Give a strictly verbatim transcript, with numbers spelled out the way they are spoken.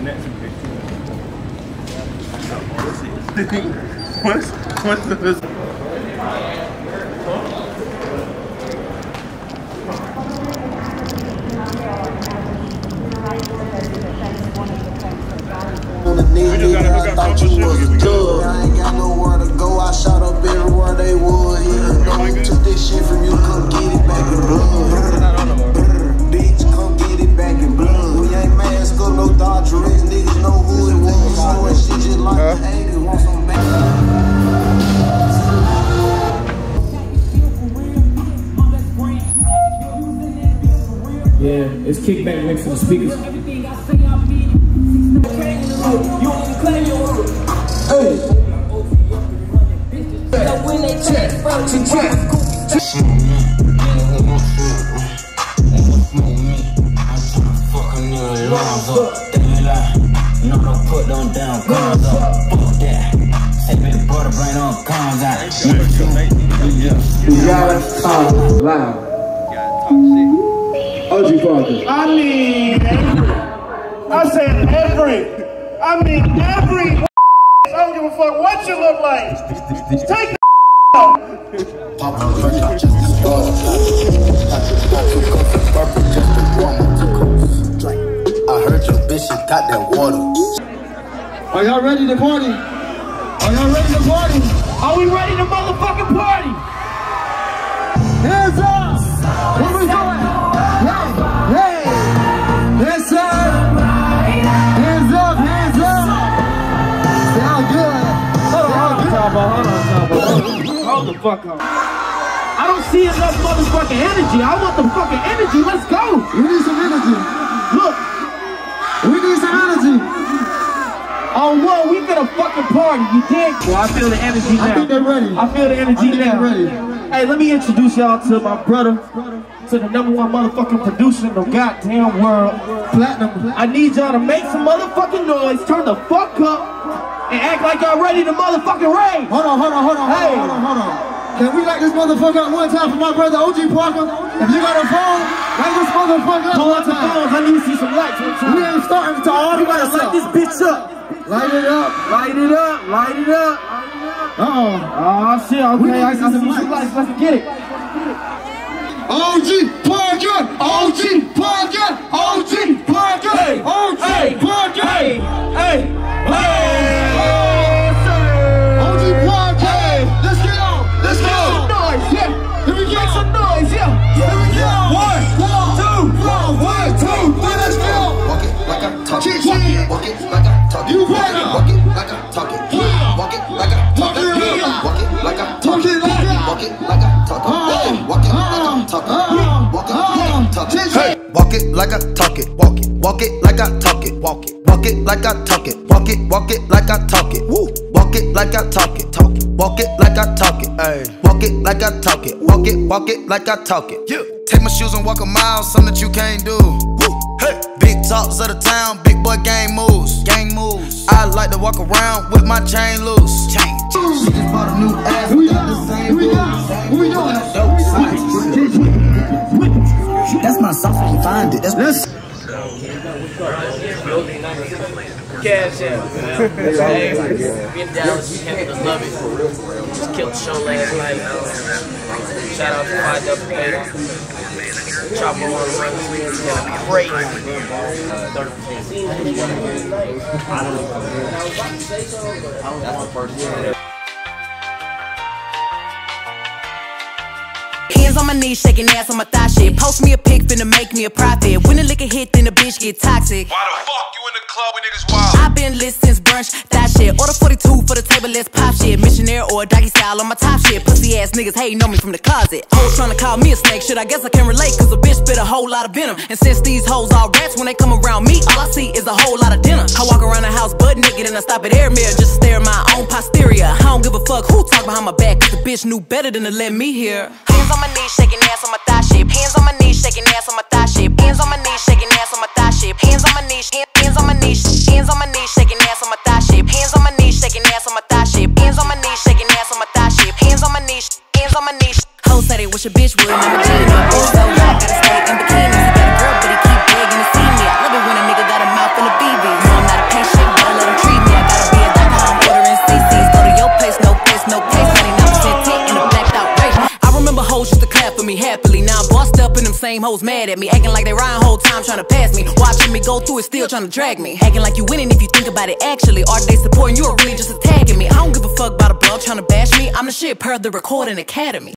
What's what's the I thought you was a judge. I ain't got nowhere to go. I shot up everywhere they would. You know who took this shit from you? Come get it back in blood. Bitch, come get it back in blood. We ain't mask up, no Dodgers. Niggas know who it was. So it's shit just like the eighties. Want some back. Yeah, it's kickback next to the speakers. Hey. When they check, check, check. No, don't put them down, guns up. Fuck that. Say, baby, butter brain on, guns out. You gotta talk loud. O G Parker. I mean, every. I said every. I mean, every. I don't give a fuck what you look like. Take the out. I heard your bitch, she got that water. Are y'all ready to party? Are y'all ready to party? Are we ready to motherfucking party? Hands up! Where we going? Hey! Hey! Hands up! Hands up! Hands up! Sound good! Hold on, hold on, hold on, hold on. Hold the fuck on. I don't see enough motherfucking energy. I want the fucking energy. Let's go. We need some energy. Look. We need some energy. On one, we finna fucking party. You dig? Well, I feel the energy now. I think they're ready. I feel the energy I think now. they're ready. Hey, let me introduce y'all to my brother, to the number one motherfucking producer in the goddamn world. Platinum. I need y'all to make some motherfucking noise, turn the fuck up, and act like y'all ready to motherfucking rave. Hold on, hold on, hold on, Hey. hold on, hold on. Can we light this motherfucker up one time for my brother O G Parker? If you got a phone, light this motherfucker up Pull one out the time. phones. I need to see some lights one time. We ain't starting until all the You gotta lights light up. this bitch up. Light it up. Light it up. Light it up. Uh-oh. Oh shit. Okay, I need see some some lights. lights. Let's get it. O G Parker! O G Parker! O G Parker! Hey, O G hey, Parker! Hey, hey, hey. O G Parker! Hey, let's get on! Let's Make go! some noise, yeah. Here we go! Make some noise, yeah. Here we go! One, two, One, two, three, let's go! Walk it like I talk it. Cheat, Walk it like I talk it. You better. Walk it like I talk it. Walk it like I talk it. Walk it like I talk it. Walk it like I talk it. Walk it like I talk it. Walk it like I talk it. Hey, walk it like I talk it. Walk it. Walk it like I talk it. Walk it. Walk it like I talk it. Walk it. Walk it like I talk it. Woo. Walk it like I talk it. Talk it. Walk it like I talk it. Hey. Walk it like I talk it. Walk it. Walk it like I talk it. Yeah. Take my shoes and walk a mile, something that you can't do. Woo. Hey. Big talks of the town, big boy gang moves. Gang moves. I like to walk around with my chain loose. Chain. She just bought a new ass. Here we go! Here we go! Here we go! That's my sauce when you find it. That's Let's Cash out, man. Hey, me and Dallas, we had to love it. Just killed the show last night. Shout out to five W K. Chopper on the run. We had a great thirty percent. That's the first one. Hands on my knees, shaking ass on my thigh shit. Post me a pic, finna make me a profit. When the liquor hit, then the bitch get toxic. Why the fuck you in the club when niggas wild? I've been lit since brunch, that shit. Order forty-two for the table, let's pop shit. Missionary or doggy style on my top shit. Pussy ass niggas hating on me from the closet. Hoes tryna call me a snake, shit, I guess I can relate. Cause a bitch spit a whole lot of venom. And since these hoes all rats, when they come around me, all I see is a whole lot of dinner. I walk around the house butt naked and I stop at air mirror just to stare at my own posterior. I don't give a fuck who talk behind my back, cause the bitch knew better than to let me hear. Hands on my knees, shaking ass on my thigh shit. Hands on my knees, shaking ass on my thigh shit. Hands on my knees, shaking ass on my thigh shit. Hands on my knees, hands on my knees, hands on my knees, shaking ass on my thigh shit. Hands on my knees, shaking ass on my thigh shit. Hands on my knees, shaking ass on my thigh shit. Hands on my knees, hands on my knees. Hoes say they wish a bitch would. I'm a G, my bitch so hot, gotta stay in bikinis. He got a girl, but he keep begging to see me. I love it when a nigga got a mouth full of B Bs. No, I'm not me happily. Now I'm bossed up and them same hoes mad at me, acting like they riding whole time trying to pass me. Watching me go through it, still trying to drag me. Acting like you winning if you think about it actually. Are they supporting you or really just attacking me? I don't give a fuck about a blog trying to bash me. I'm the shit per the Recording Academy.